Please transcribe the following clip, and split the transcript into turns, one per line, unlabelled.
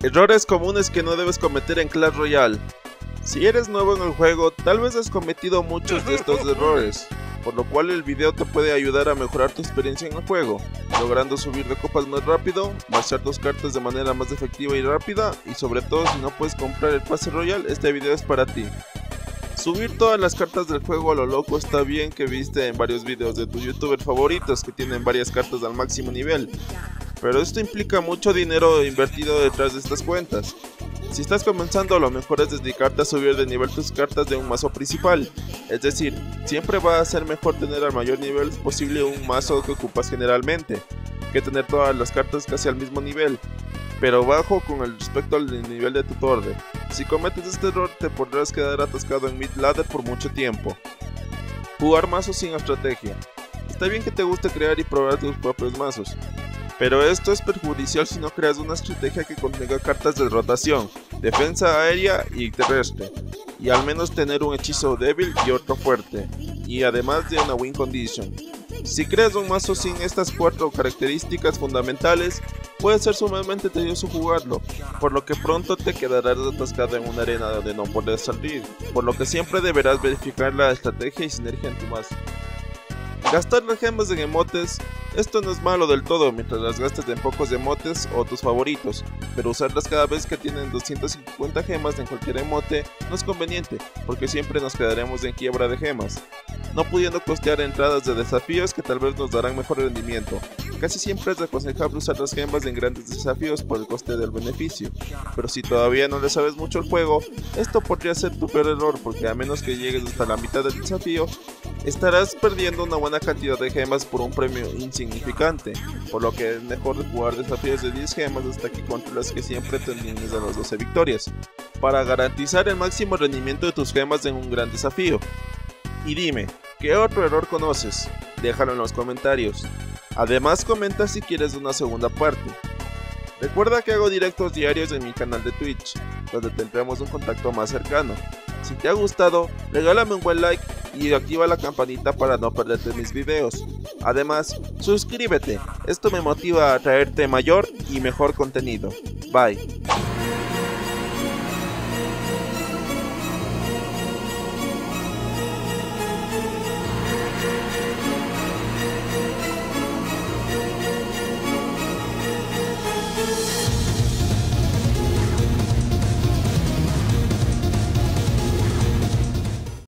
Errores comunes que no debes cometer en Clash Royale. Si eres nuevo en el juego, tal vez has cometido muchos de estos errores, por lo cual el video te puede ayudar a mejorar tu experiencia en el juego, logrando subir de copas más rápido, marchar tus cartas de manera más efectiva y rápida, y sobre todo si no puedes comprar el pase royal, este video es para ti. Subir todas las cartas del juego a lo loco está bien, que viste en varios videos de tus youtubers favoritos que tienen varias cartas al máximo nivel, pero esto implica mucho dinero invertido detrás de estas cuentas. Si estás comenzando, lo mejor es dedicarte a subir de nivel tus cartas de un mazo principal, es decir, siempre va a ser mejor tener al mayor nivel posible un mazo que ocupas generalmente, que tener todas las cartas casi al mismo nivel, pero bajo con el respecto al nivel de tu torre. Si cometes este error te podrás quedar atascado en mid ladder por mucho tiempo. Jugar mazos sin estrategia. Está bien que te guste crear y probar tus propios mazos, pero esto es perjudicial si no creas una estrategia que contenga cartas de rotación, defensa aérea y terrestre, y al menos tener un hechizo débil y otro fuerte, y además de una win condition. Si creas un mazo sin estas 4 características fundamentales, puede ser sumamente tedioso jugarlo, por lo que pronto te quedarás atascado en una arena donde no podrás salir, por lo que siempre deberás verificar la estrategia y sinergia en tu mazo. Gastar las gemas en emotes. Esto no es malo del todo mientras las gastes en pocos emotes o tus favoritos, pero usarlas cada vez que tienen 250 gemas en cualquier emote no es conveniente, porque siempre nos quedaremos en quiebra de gemas, no pudiendo costear entradas de desafíos que tal vez nos darán mejor rendimiento. Casi siempre es aconsejable usar las gemas en grandes desafíos por el coste del beneficio, pero si todavía no le sabes mucho el juego, esto podría ser tu peor error, porque a menos que llegues hasta la mitad del desafío, estarás perdiendo una buena cantidad de gemas por un premio insignificante, por lo que es mejor jugar desafíos de 10 gemas hasta que controles que siempre termines a las 12 victorias, para garantizar el máximo rendimiento de tus gemas en un gran desafío. Y dime, ¿qué otro error conoces? Déjalo en los comentarios. Además comenta si quieres una segunda parte. Recuerda que hago directos diarios en mi canal de Twitch, donde tendremos un contacto más cercano. Si te ha gustado, regálame un buen like y activa la campanita para no perderte mis videos. Además, suscríbete, esto me motiva a traerte mayor y mejor contenido. Bye.